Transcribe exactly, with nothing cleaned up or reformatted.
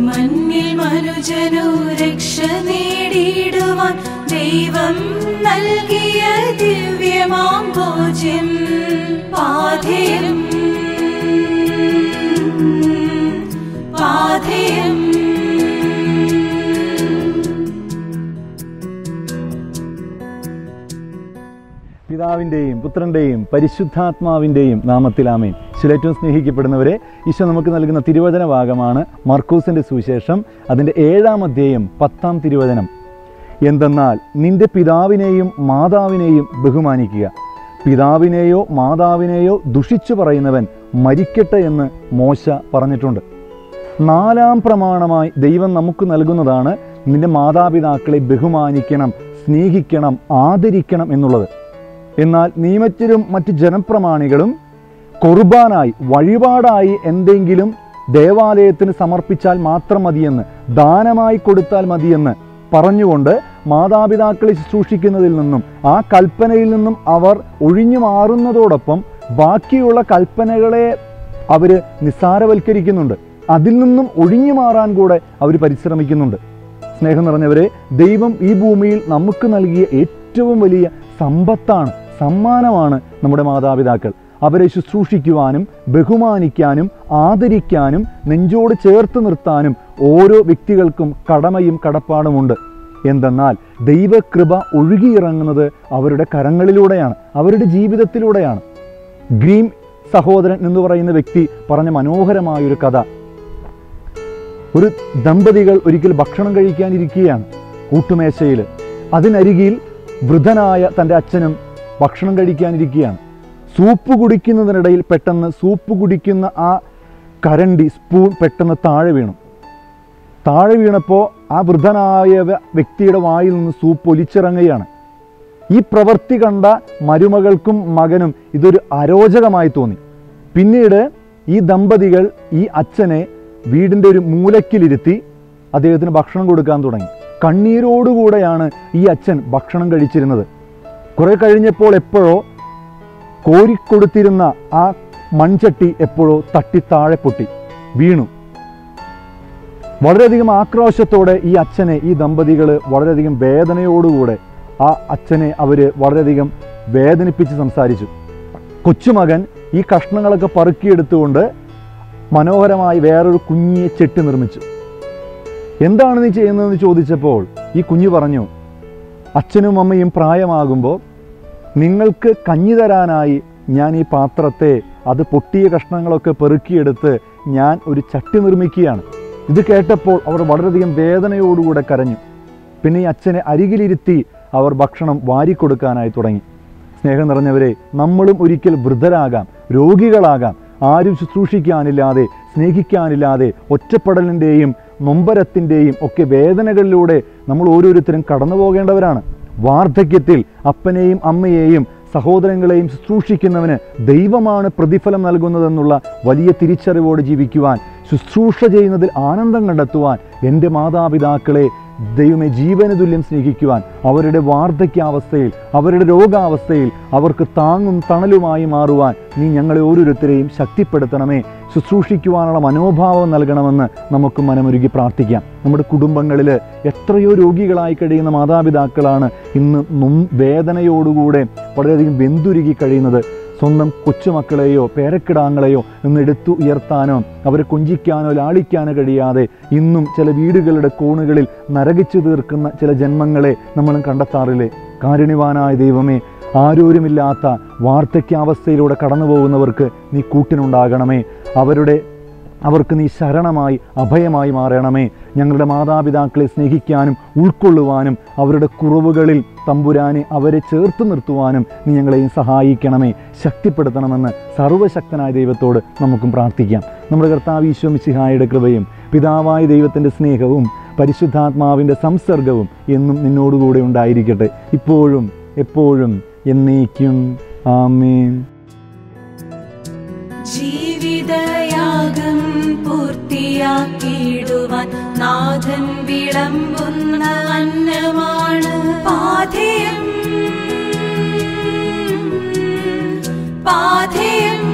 മണ്ണിൽ മനുജനു രക്ഷ നേടിയിടുവാൻ ദൈവം നൽകിയ ദിവ്യമാം ഭോജ്യം പാഥേയം പാഥേയം. പിതാവിൻ്റെയും പുത്രൻ്റെയും പരിശുദ്ധാത്മാവിൻ്റെയും നാമത്തിൽ ആമേൻ. ഏറ്റവും സ്നേഹിക്കപ്പെടുന്നവരെ, ഈശോ നമുക്ക് നൽകുന്ന തിരുവചന ഭാഗമാണ് മർക്കോസിൻ്റെ സുവിശേഷം, അതിൻ്റെ ഏഴാം അധ്യായം പത്താം തിരുവചനം. എന്തെന്നാൽ നിന്റെ പിതാവിനെയും മാതാവിനെയും ബഹുമാനിക്കുക, പിതാവിനെയോ മാതാവിനെയോ ദുഷിച്ചു പറയുന്നവൻ മരിക്കട്ടെ എന്ന് മോശ പറഞ്ഞിട്ടുണ്ട്. നാലാം പ്രമാണമായി ദൈവം നമുക്ക് നൽകുന്നതാണ് നിന്റെ മാതാപിതാക്കളെ ബഹുമാനിക്കണം, സ്നേഹിക്കണം, ആദരിക്കണം എന്നുള്ളത്. എന്നാൽ നിയമജ്ഞരും മറ്റ് ജനപ്രമാണികളും കുർബാനായി വഴിപാടായി എന്തെങ്കിലും ദേവാലയത്തിന് സമർപ്പിച്ചാൽ മാത്രം മതിയെന്ന്, ദാനമായി കൊടുത്താൽ മതിയെന്ന് പറഞ്ഞുകൊണ്ട് മാതാപിതാക്കളെ ശുശ്രൂഷിക്കുന്നതിൽ നിന്നും ആ കൽപ്പനയിൽ നിന്നും അവർ ഒഴിഞ്ഞു മാറുന്നതോടൊപ്പം ബാക്കിയുള്ള കൽപ്പനകളെ അവർ നിസ്സാരവൽക്കരിക്കുന്നുണ്ട്. അതിൽ നിന്നും ഒഴിഞ്ഞു മാറാൻ കൂടെ അവർ പരിശ്രമിക്കുന്നുണ്ട്. സ്നേഹം നിറഞ്ഞവരെ, ദൈവം ഈ ഭൂമിയിൽ നമുക്ക് നൽകിയ ഏറ്റവും വലിയ സമ്പത്താണ്, സമ്മാനമാണ് നമ്മുടെ മാതാപിതാക്കൾ. അവരെ ശുശ്രൂഷിക്കുവാനും ബഹുമാനിക്കാനും ആദരിക്കാനും നെഞ്ചോട് ചേർത്ത് നിർത്താനും ഓരോ വ്യക്തികൾക്കും കടമയും കടപ്പാടുമുണ്ട്. എന്തെന്നാൽ ദൈവകൃപ ഒഴുകിയിറങ്ങുന്നത് അവരുടെ കരങ്ങളിലൂടെയാണ്, അവരുടെ ജീവിതത്തിലൂടെയാണ്. ഗ്രീം സഹോദരൻ എന്ന് പറയുന്ന വ്യക്തി പറഞ്ഞ മനോഹരമായൊരു കഥ. ഒരു ദമ്പതികൾ ഒരിക്കൽ ഭക്ഷണം കഴിക്കാനിരിക്കുകയാണ് ഊട്ടുമേശയിൽ. അതിനരികിൽ വൃദ്ധനായ തൻ്റെ അച്ഛനും ഭക്ഷണം കഴിക്കാനിരിക്കുകയാണ്. സൂപ്പ് കുടിക്കുന്നതിനിടയിൽ പെട്ടെന്ന് സൂപ്പ് കുടിക്കുന്ന ആ കരണ്ടി, സ്പൂൺ പെട്ടെന്ന് താഴെ വീണു. താഴെ വീണപ്പോൾ ആ വൃദ്ധനായ വ്യക്തിയുടെ വായിൽ നിന്ന് സൂപ്പ് ഒലിച്ചിറങ്ങുകയാണ്. ഈ പ്രവൃത്തി കണ്ട മരുമകൾക്കും മകനും ഇതൊരു അരോചകമായി തോന്നി. പിന്നീട് ഈ ദമ്പതികൾ ഈ അച്ഛനെ വീടിൻ്റെ ഒരു മൂലക്കിലിരുത്തി അദ്ദേഹത്തിന് ഭക്ഷണം കൊടുക്കാൻ തുടങ്ങി. കണ്ണീരോടുകൂടെയാണ് ഈ അച്ഛൻ ഭക്ഷണം കഴിച്ചിരുന്നത്. കുറെ കഴിഞ്ഞപ്പോൾ എപ്പോഴോ കോരിക്കൊടുത്തിരുന്ന ആ മൺചട്ടി എപ്പോഴോ തട്ടി താഴെ പൊട്ടി വീണു. വളരെയധികം ആക്രോശത്തോടെ ഈ അച്ഛനെ ഈ ദമ്പതികൾ വളരെയധികം വേദനയോടുകൂടെ ആ അച്ഛനെ അവർ വളരെയധികം വേദനിപ്പിച്ച് സംസാരിച്ചു. കൊച്ചുമകൻ ഈ കഷ്ണങ്ങളൊക്കെ പെറുക്കിയെടുത്തുകൊണ്ട് മനോഹരമായി വേറൊരു കുഞ്ഞിയെ ചെട്ടി നിർമ്മിച്ചു. എന്താണ് നീ ചെയ്യുന്നതെന്ന് ചോദിച്ചപ്പോൾ ഈ കുഞ്ഞു പറഞ്ഞു, അച്ഛനും അമ്മയും പ്രായമാകുമ്പോൾ നിങ്ങൾക്ക് കഞ്ഞി തരാനായി ഞാൻ ഈ പാത്രത്തെ, അത് പൊട്ടിയ കഷ്ണങ്ങളൊക്കെ പെറുക്കിയെടുത്ത് ഞാൻ ഒരു ചട്ടി നിർമ്മിക്കുകയാണ്. ഇത് കേട്ടപ്പോൾ അവർ വളരെയധികം വേദനയോടുകൂടെ കരഞ്ഞു. പിന്നെ ഈ അച്ഛനെ അരികിലിരുത്തി അവർ ഭക്ഷണം വാരിക്കൊടുക്കാനായി തുടങ്ങി. സ്നേഹം നിറഞ്ഞവരെ, നമ്മളും ഒരിക്കൽ വൃദ്ധരാകാം, രോഗികളാകാം, ആരും ശുശ്രൂഷിക്കാനില്ലാതെ സ്നേഹിക്കാനില്ലാതെ ഒറ്റപ്പെടലിൻ്റെയും നൊമ്പരത്തിൻ്റെയും ഒക്കെ വേദനകളിലൂടെ നമ്മൾ ഓരോരുത്തരും കടന്നു പോകേണ്ടവരാണ്. വാർദ്ധക്യത്തിൽ അപ്പനെയും അമ്മയെയും സഹോദരങ്ങളെയും ശുശ്രൂഷിക്കുന്നവന് ദൈവമാണ് പ്രതിഫലം നൽകുന്നതെന്നുള്ള വലിയ തിരിച്ചറിവോട് ജീവിക്കുവാൻ, ശുശ്രൂഷ ചെയ്യുന്നതിൽ ആനന്ദം കണ്ടെത്തുവാൻ, എൻ്റെ മാതാപിതാക്കളെ ദൈവമേ ജീവന തുല്യം സ്നേഹിക്കുവാൻ, അവരുടെ വാർദ്ധക്യാവസ്ഥയിൽ അവരുടെ രോഗാവസ്ഥയിൽ അവർക്ക് താങ്ങും തണലുമായി മാറുവാൻ നീ ഞങ്ങളെ ഓരോരുത്തരെയും ശക്തിപ്പെടുത്തണമേ, ശുശ്രൂഷിക്കുവാനുള്ള മനോഭാവം നൽകണമെന്ന് നമുക്ക് മനമൊരുക്കി പ്രാർത്ഥിക്കാം. നമ്മുടെ കുടുംബങ്ങളിൽ എത്രയോ രോഗികളായി കഴിയുന്ന മാതാപിതാക്കളാണ് ഇന്ന് നും വേദനയോടുകൂടെ വളരെയധികം വെന്തുരുകി കഴിയുന്നത്. സ്വന്തം കൊച്ചുമക്കളെയോ പേരക്കിടാങ്ങളെയോ ഒന്ന് എടുത്തു ഉയർത്താനോ അവരെ കൊഞ്ചിക്കാനോ ലാളിക്കാനോ കഴിയാതെ ഇന്നും ചില വീടുകളുടെ കോണുകളിൽ നരകിച്ചു തീർക്കുന്ന ചില ജന്മങ്ങളെ നമ്മളും കണ്ടെത്താറില്ലേ? കാരുണ്യവാനായ ദൈവമേ, ആരോരുമില്ലാത്ത വാർദ്ധക്യാവസ്ഥയിലൂടെ കടന്നു പോകുന്നവർക്ക് നീ കൂട്ടിനുണ്ടാകണമേ. അവരുടെ അവർക്ക് നീ ശരണമായി അഭയമായി മാറണമേ. ഞങ്ങളുടെ മാതാപിതാക്കളെ സ്നേഹിക്കാനും ഉൾക്കൊള്ളുവാനും അവരുടെ കുറവുകളിൽ തമ്പുരാനെ അവരെ ചേർത്ത് നിർത്തുവാനും നീ ഞങ്ങളെയും സഹായിക്കണമേ, ശക്തിപ്പെടുത്തണമെന്ന് സർവ്വശക്തനായ ദൈവത്തോട് നമുക്കും പ്രാർത്ഥിക്കാം. നമ്മുടെ കർത്താവ് ഈശോ മിശിഹായുടെ കൃപയും പിതാവായ ദൈവത്തിൻ്റെ സ്നേഹവും പരിശുദ്ധാത്മാവിൻ്റെ സംസർഗവും എന്നും നിന്നോടുകൂടെ ഉണ്ടായിരിക്കട്ടെ, ഇപ്പോഴും എപ്പോഴും എന്നേക്കും. ആമേൻ. ജീവിതയാഗം പൂർത്തിയാക്കിയിടുവാൻ നാഥൻ വിളമ്പുന്ന അന്നമാണ് പാഥേയം പാഥേയം.